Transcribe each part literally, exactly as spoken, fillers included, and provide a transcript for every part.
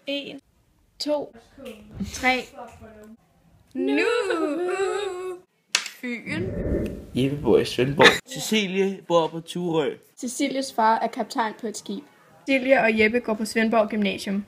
En, to, tre. Nu! Fyn. Jeppe bor i Svendborg. Cecilie bor på Turø. Cecilies far er kaptajn på et skib. Cecilie og Jeppe går på Svendborg Gymnasium.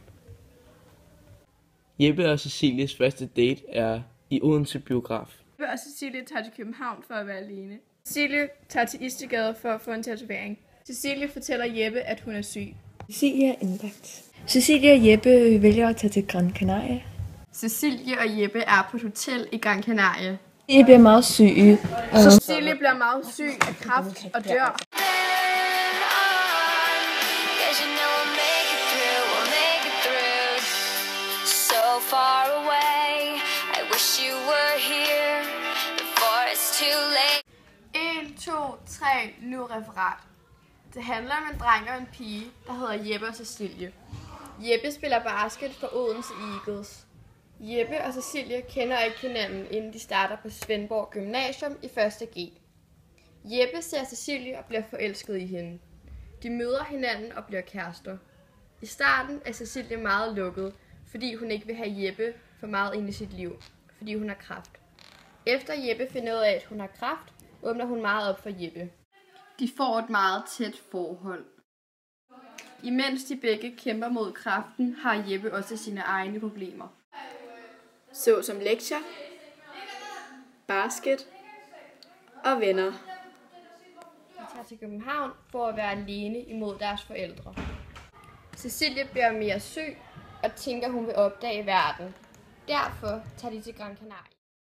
Jeppe og Cecilies første date er i Odense Biograf. Jeppe og Cecilie tager til København for at være alene. Cecilie tager til Istedgade for at få en tatovering. Cecilie fortæller Jeppe, at hun er syg. Cecilie er indlagt. Cecilie og Jeppe vælger at tage til Gran Canaria. Cecilie og Jeppe er på et hotel i Gran Canaria. Cecilie bliver meget syg. Så Cecilie bliver meget syg af kræft og dør. en, to, tre, nu referat. Det handler om en dreng og en pige, der hedder Jeppe og Cecilie. Jeppe spiller basket for Odense Eagles. Jeppe og Cecilie kender ikke hinanden, inden de starter på Svendborg Gymnasium i første G. Jeppe ser Cecilie og bliver forelsket i hende. De møder hinanden og bliver kærester. I starten er Cecilie meget lukket, fordi hun ikke vil have Jeppe for meget ind i sit liv, fordi hun har kræft. Efter Jeppe finder ud af, at hun har kræft, åbner hun meget op for Jeppe. De får et meget tæt forhold. Imens de begge kæmper mod kræften, har Jeppe også sine egne problemer. Såsom lektier, basket og venner. De tager til København for at være alene imod deres forældre. Cecilie bliver mere syg og tænker, hun vil opdage verden. Derfor tager de til Gran Canaria.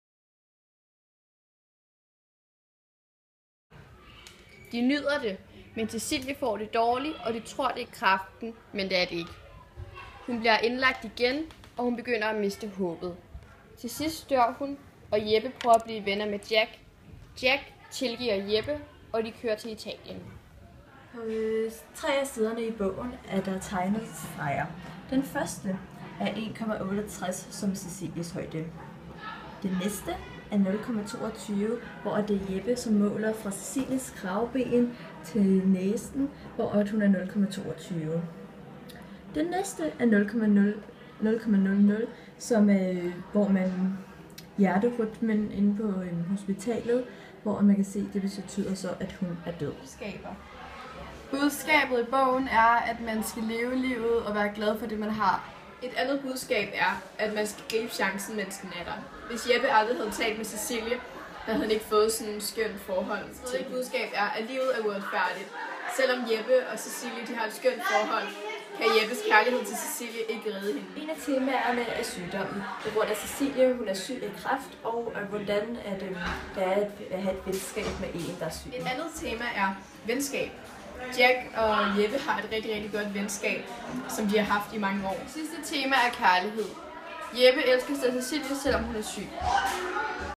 De nyder det, men Cecilie får det dårligt, og de tror, det er kræften, men det er det ikke. Hun bliver indlagt igen, og hun begynder at miste håbet. Til sidst dør hun, og Jeppe prøver at blive venner med Jack. Jack tilgiver Jeppe, og de kører til Italien. På tre af siderne i bogen er der tegnet streger. Den første er en komma otteogtres som Cecilies højde. Det næste er nul komma toogtyve, hvor det er Jeppe, som måler fra Cecilies kravben til næsen, hvor hun er nul komma toogtyve. Det næste er nul komma nul nul, som er, hvor man hjerterytmen inde på um, hospitalet, hvor man kan se, det betyder så, at hun er død. Budskaber. Budskabet i bogen er, at man skal leve livet og være glad for det, man har. Et andet budskab er, at man skal gribe chancen, mens den er der. Hvis Jeppe aldrig havde talt med Cecilie, havde han ikke fået sådan en skønt forhold. Så et budskab er, at livet er uretfærdigt. Selvom Jeppe og Cecilie de har et skønt forhold, kan Jeppes kærlighed til Cecilie ikke redde hende. En af temaerne er sygdommen. På grund af Cecilie, hun er syg af kræft, og hvordan er det, det er at have et venskab med en, der er syg. Et andet tema er venskab. Jack og Jeppe har et rigtig, rigtig godt venskab, som de har haft i mange år. Sidste tema er kærlighed. Jeppe elsker Cecilie, selvom hun er syg.